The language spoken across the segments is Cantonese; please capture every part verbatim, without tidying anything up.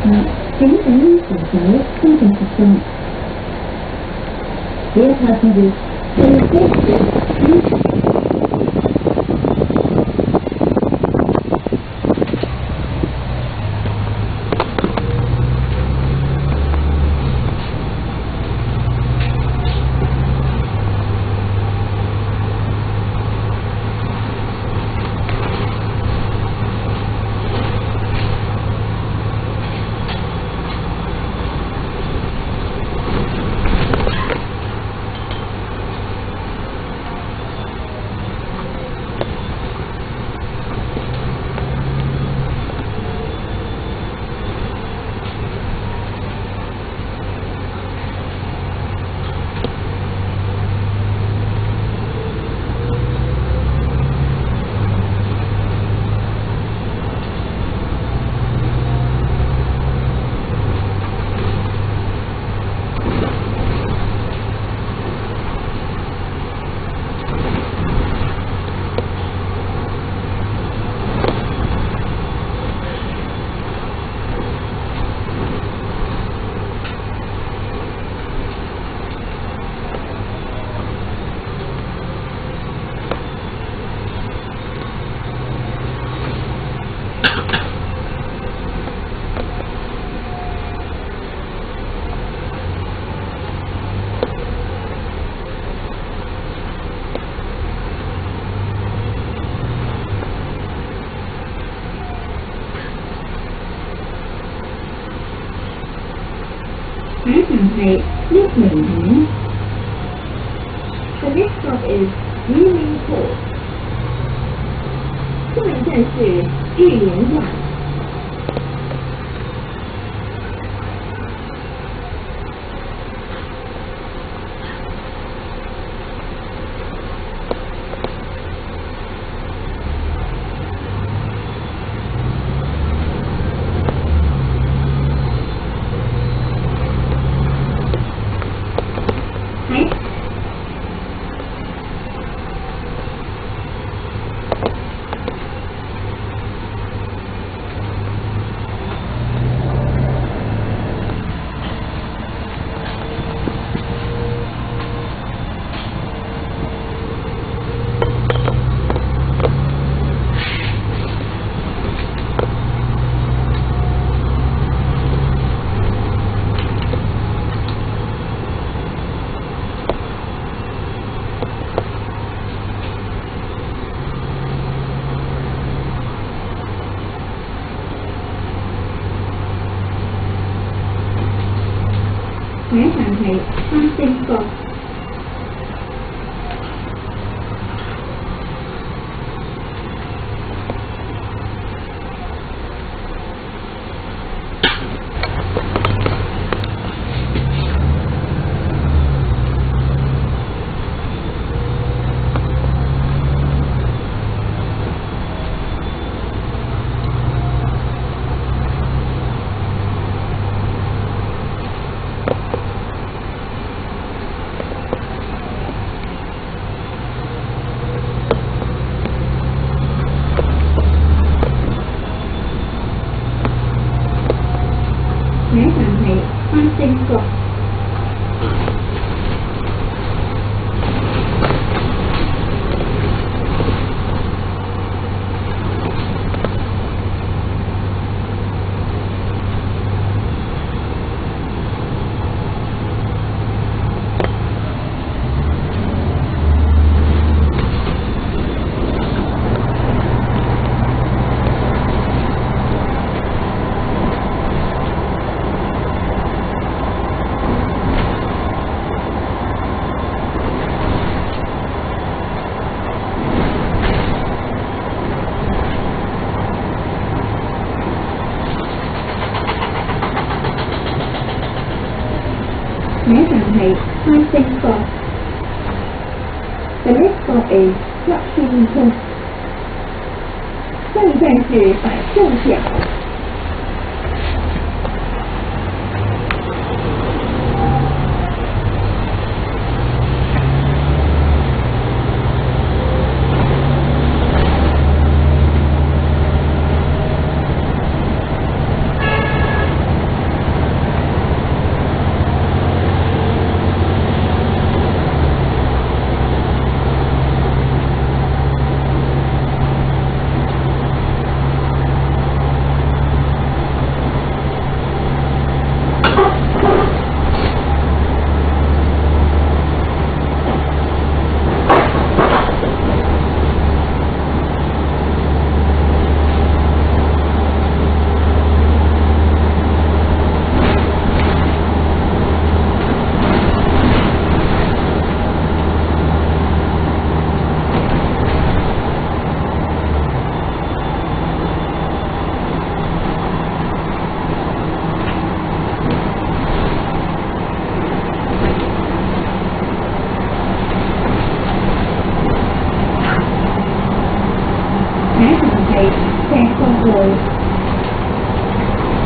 机，请等你选择三种时间。Dear passengers, please take Hãng hàng này nước mình hãng. The next stop is Yiling Port. 下一站是玉莲港。Hãng hàng này Phan Tinh Cột. Hãng hàng này Phan Tinh Cột. Hãng hàng này Phan Tinh Cột. The next stop is Bắc Kinh Thông. 下一站是百盛角。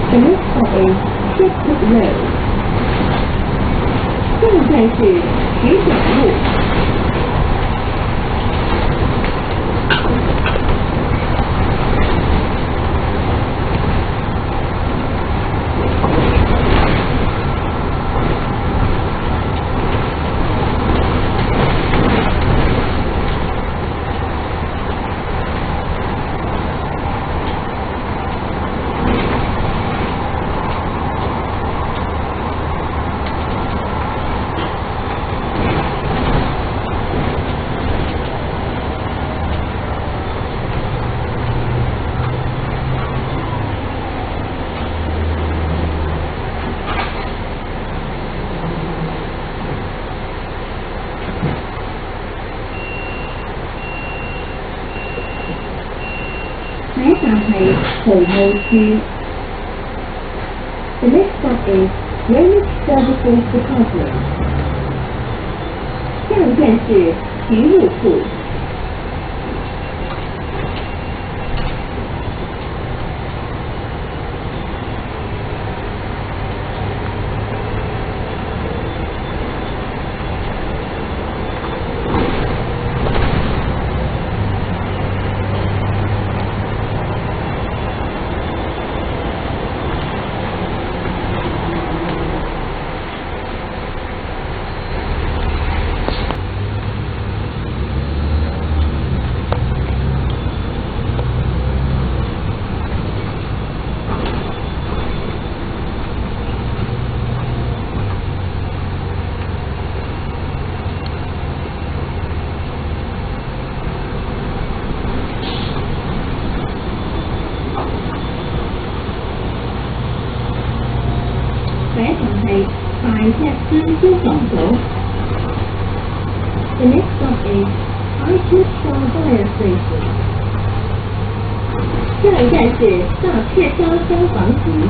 The next stop is Sheepwood Road. 下一站是石角路。下一站係豪務處。The next stop is Drainage Services Department. 下一站是渠务处。下一站係大赤山消防組。The next stop is Highwood Fire Station. 下一站是大赤山消防局。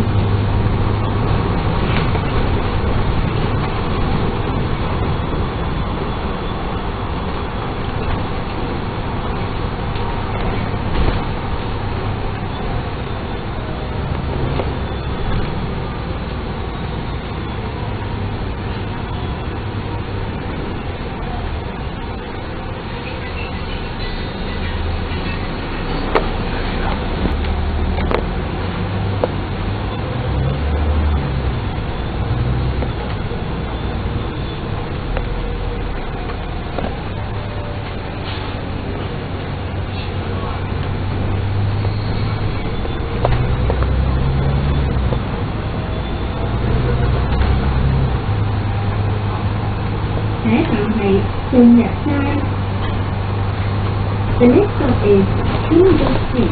下一站係進入街。The next stop is Kingswood Street.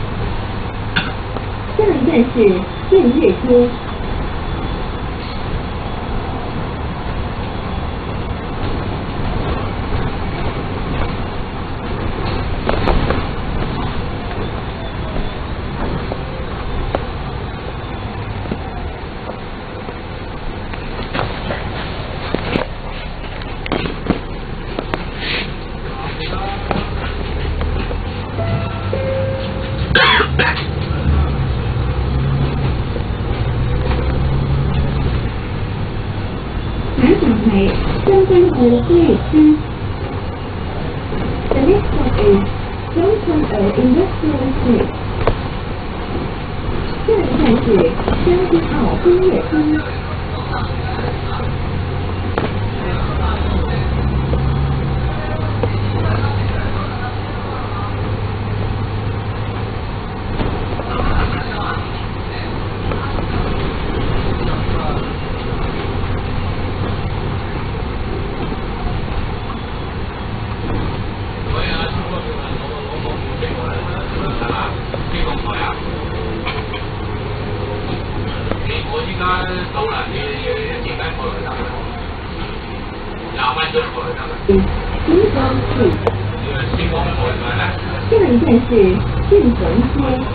下一站是建业街。下一站係將軍澳工業區。The next stop is 將軍澳 Industrial Estate. 下一站是將軍澳工業區。 到啦，你你點解過來得？廿分鐘過來得啦。 星光處。 星光過來咩咧？ 下一站是建逢街。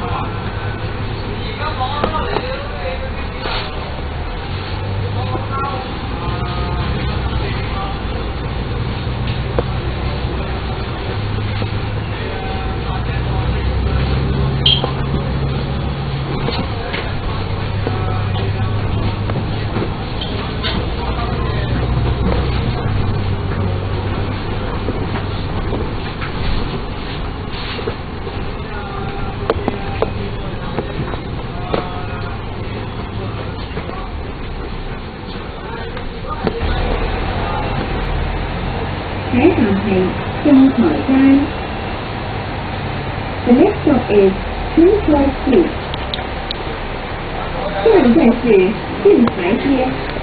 stop is Central Street。下一站是建材街。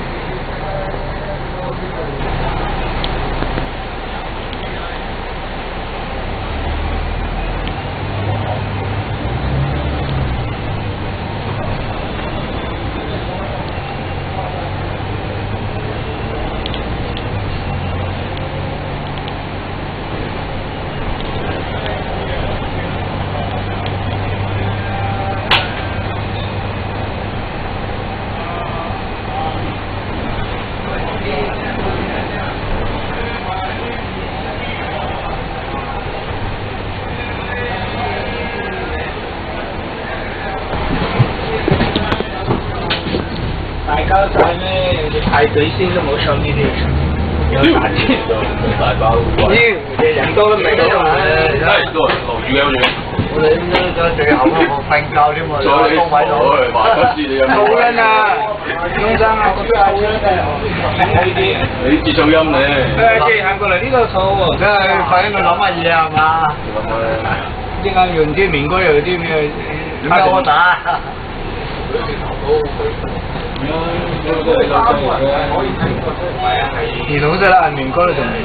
剛才咧有啲排隊先都冇上呢啲，有打車到大包。咦，人多都未到啊！ 真係多人落雨嘅好似。 我哋咁最後我瞓覺添喎，坐喺位度。 話不知你有冇？ 好人啊，先生啊，嗰邊好人啊，呢啲。 你節奏音咧。 誒，即係行過嚟呢個坐喎。 真係瞓喺度諗乜嘢係嘛？ 啲啱用啲面嗰有啲咩？ 點解我打？ 兒童式啦，面哥都仲未。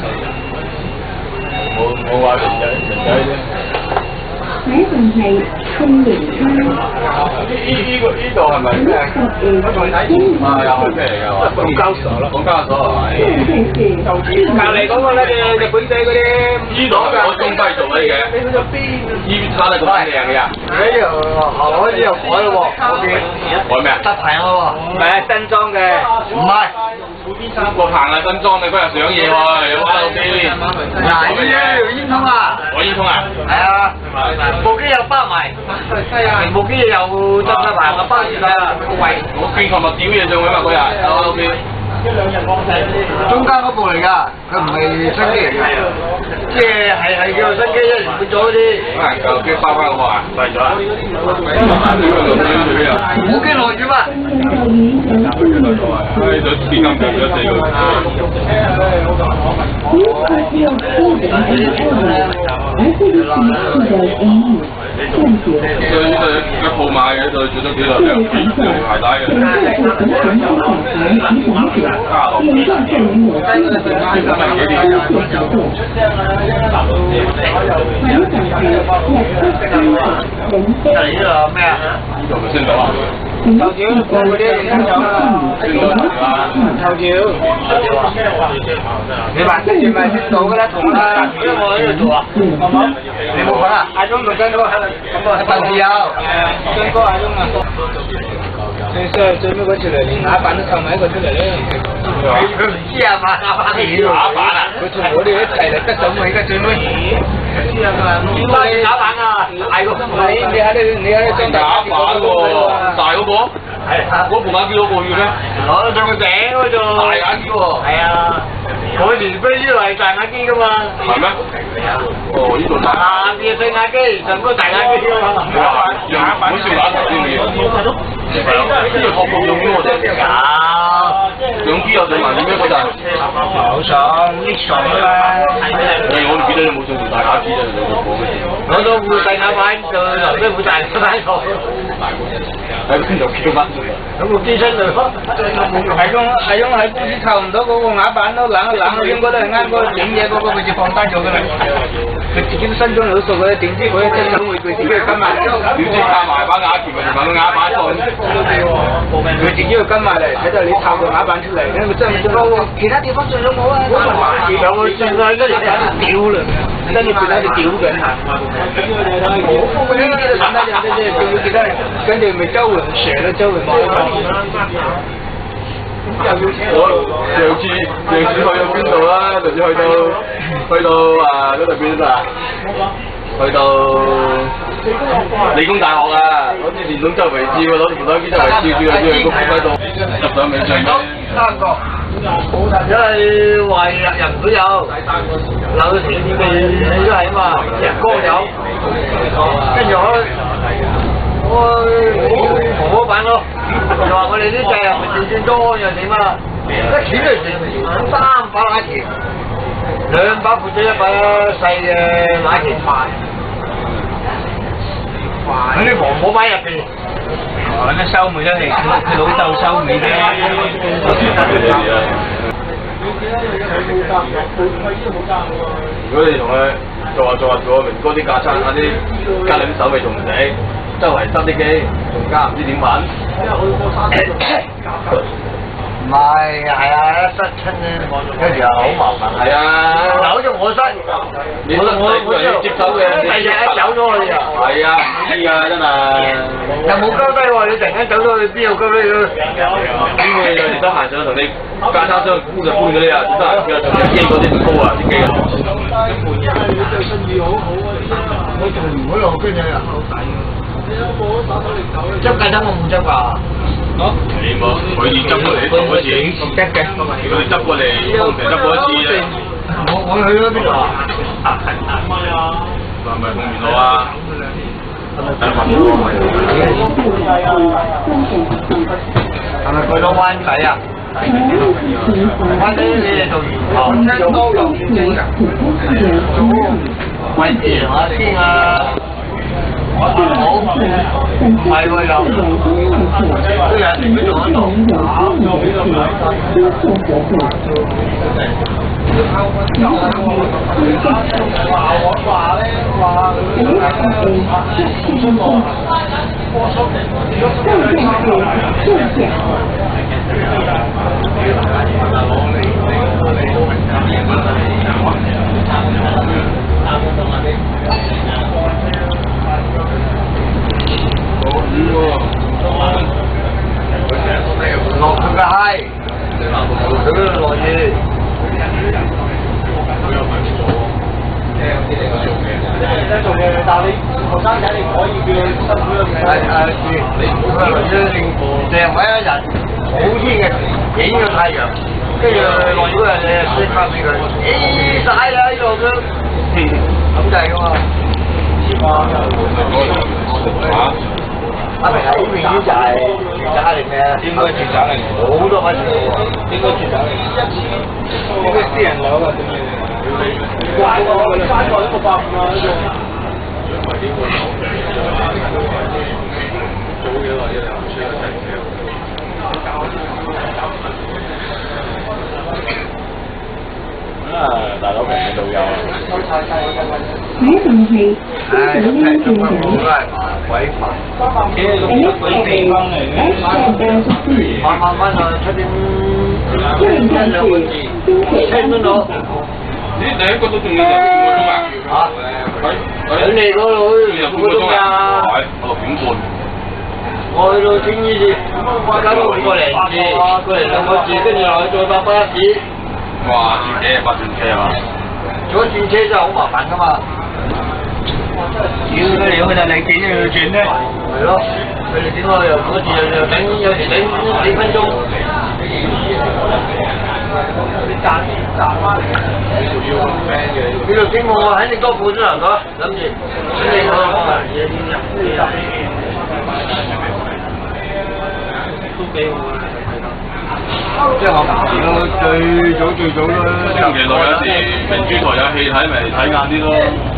冇冇話人仔人仔啫。 下一站係慶榮街。 呢呢個呢度係咪咩？啊，又係咩嚟㗎？ 港交所咯。 港交所係咪？ 隔離嗰個咧，日日本仔嗰啲。 呢度係我中輝做嘅。 你去咗邊？ 呢攤係咁靚嘅呀？ 哎呀，好似又改咯喎，嗰邊改咩啊？ 得平咯唔係新裝嘅。 喎，唔係。 個棚係新裝，你嗰日上嘢喎，有冇喺度先？ 嗱，呢條煙通啊， 我煙通啊？ 係啊，部機又包埋，成部機又得得埋，我包住晒啦個位。 我見琴日屌嘢上去嘛嗰日，喺度邊？ 中間嗰部嚟㗎，佢唔係新機嚟㗎，即係係係叫做新機，一年換咗嗰啲。 可能舊機包翻我啊，廢咗啊！ 冇機耐住嘛？ 唉，就變咁平咗四個。所以呢度一鋪買嘅就做咗幾耐兩片鞋帶嘅。加落。 呢度咩啊？ 呢度咪升到啊？ 臭椒過嗰啲升咗啦， 升到啦！ 臭椒。你話跟住咪升到㗎啦，同啦，因為我喺度做啊，好冇？ 你冇份啊？ 阿忠同跟哥，咁啊， 鄧志友， 跟哥阿忠啊。最衰最尾嗰次嚟，連啞板都湊埋一個出嚟咧。 佢唔知啊嘛，啞板嚟㗎。 啞板啊！ 佢同我哋一齊嚟得手尾嘅最尾。知啊嘛， 點解要啞板啊？大個你你喺度你喺度裝啞板喎，大嗰個。 係啊， 嗰部眼機嗰個要咩？ 攞上個頂嗰度。 大眼機喎。 係啊，嗰時飛機係大眼機㗎嘛。 係咩？哦，呢度大。 下邊細眼機，上個大眼機㗎嘛。 哇！用好少眼頭先嘅嘢。係咯，呢個學部用嘅我哋。有。相機又對埋點樣嗰陣？ 好爽，啲爽啦！ 誒，我唔記得你冇上條大眼機啦，你講嘅。 攞到副細眼板就留低副大眼板度。 喺邊度叫乜？ 咁個機身嚟咯。 係咁係咁喺公司靠唔到嗰個啞板都冷一冷，應該都係啱嗰個整嘢嗰個佢就放低咗㗎啦。佢自己都心中有數嘅，點知佢一真想會佢自己跟埋， 點知加埋把啞鉗咪同埋個啞板放？ 佢自己要跟埋嚟，睇到你靠個啞板出嚟，因為真係多其他地方上咗冇啊。 有個轉啊，跟住喺度屌啦， 跟住佢喺度屌緊下。我呢啲都簡單嘅啫，仲要其他人跟住咪周圍蛇咯，周圍望。 我上次上次去到邊度啦？上次去到去到啊嗰度邊啊？去到理工大學啊！攞住電筒周圍照，攞住電筒機周圍照，照照去個鋪喺度入上尾上咗。 三個，因為話入入唔到油，樓嘅條件未都係嘛，人工有，跟住我我婆婆版咯，就話我哋啲掣又唔係轉轉多又點啊？一錢就成三把馬鉗，兩把負責一把細嘅馬鉗賣。 啲防火擺入邊。 哦，那收尾都係佢佢老豆收尾啫。 如果你同佢做下做下做下明哥啲架撐，嗰啲加兩手尾仲唔死，周圍塞啲機，仲加唔知點玩。 唔係，係啊，塞親咧，有時候好麻煩。 係啊， 嗱，好似我塞， 你我我我要接手嘅， 第二日走咗去啊。 係啊，唔知㗎真係。 又冇交低喎，你突然間走咗去邊度交低咗？ 咁你有時得閒想同你架撐商沽就沽咗你啊，得閒叫同你機嗰啲高啊，啲機啊。 我做完嗰度跟住又好抵喎。執架撐我冇執㗎。 哦，你冇，佢哋執過嚟嗰次， 執嘅， 佢哋執過嚟，通常執過一次啫。 我我去咗邊度啊？ 係咪鳳園路啊？ 係咪去到灣仔啊？灣仔你哋做魚塘，多龍嘅。喂，電話先啊！好，唔係喎又，都有人做得到。落佢嘅閪，佢嗰度落雨。而家做嘅，但係你後生仔你唔可以叫佢辛苦咗嘅。係係，你唔好話啫，成位一日好天嘅，影咗太陽，跟住落雨嗰日你先翻俾佢，咦曬啦呢度都，咁就係㗎嘛。啊？阿明喺呢邊就係住宅嚟嘅，應該住宅嚟，好多位住喎，應該住宅嚟，應該私人樓啊，點嘅？怪喎，三個一個百五啊，呢度。 啊，大佬平嘅導遊啊！ 喺度係唉，咁係咁啊，冇啦，鬼煩。晚晚晚啊，七點一兩個字，七分鐘。 你第一個都仲要入半個鐘啊？ 嚇！喺你嗰度入半個鐘啊？ 係，我六點半。 我去到青衣市，加多五個零字，個零兩個字，跟住落去再搭巴士。 哇！轉車八轉車啊嘛！ 如果轉車真係好麻煩噶嘛。 屌佢嚟去就你幾都要轉咧？ 係咯，佢哋點解又嗰時又又等，有時等幾分鐘。呢度經過我肯定多半鐘頭咗，諗住肯定我都幾好啊！即係我如果最早最早咯， 星期六有時明珠台有戲睇，咪睇晏啲咯。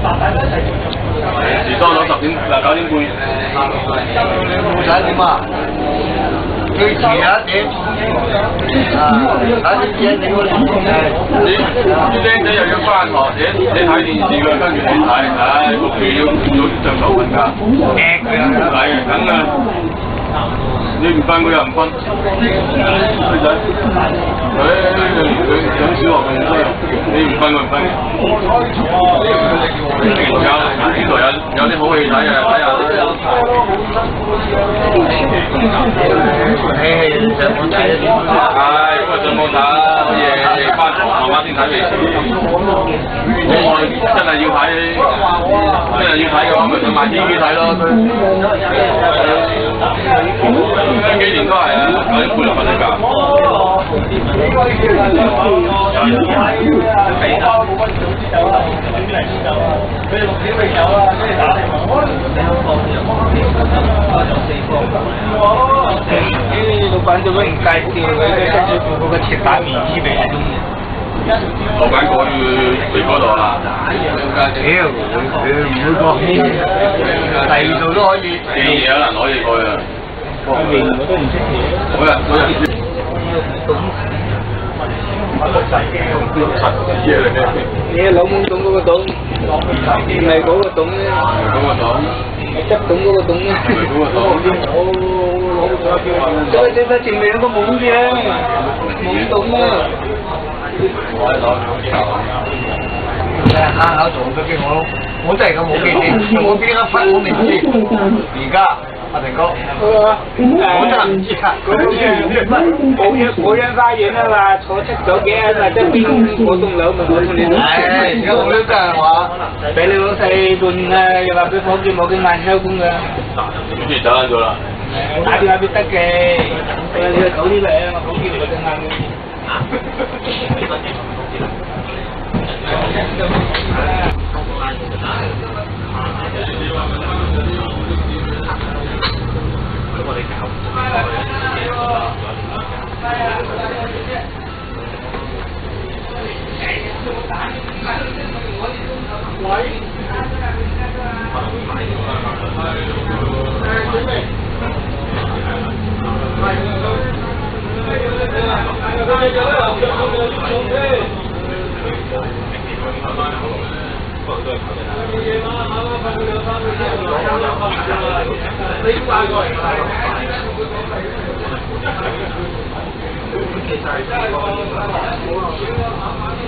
時多咗十點嗱九點半。 十一點啊！最遲有一點。啊！打啲嘢你嗰啲你啲僆仔又要翻學，你你睇電視㗎，跟住你睇，唉，焗住要早上手瞓覺。 誒佢啊！ 係啊，梗啊！你唔瞓佢又唔瞓，女仔，佢佢佢上小學咁多，你唔瞓佢唔瞓。有呢度有有啲好戲睇啊，睇下啦。 唉，上網睇一啲。 係，咁啊上網睇，好嘢，翻學慢慢先睇未遲。我真係要睇，真係要睇嘅話，咪上買 T V 睇咯。呢幾年都係啊，九點半就瞓咗覺。佢哋六點未有啊，跟住打嚟講。 咦，老闆做乜唔介紹佢？跟住做嗰個切蛋麵絲俾你中意？ 老闆過去嚟嗰度啦。 屌，佢唔會講，第二度都可以。 四嘢可能可以過去啊。 面我都唔識嘢。 嗰日嗰日。 你老懵懂嗰個懂，唔係嗰個懂咧。 嗰個懂。 係執懂嗰個懂咧。 係咪嗰個懂？ 所以即係前面有個懵嘅，懵懂啊。 真係啱啱做咗俾我咯，我真係咁冇記性，我邊一分我未知。而家阿成哥，我真係唔知啊。 嗰啲保險保險花園啊嘛，坐七咗幾啊嘛，即係邊嗰棟樓咪我同你講。 唉，而家我都真係話， 俾你老細換啊，又話俾伙計冇幾萬收工㗎。 總之走咗啦。 打電話俾得嘅，你去早啲嚟啊，我伙計冇幾萬嘅。你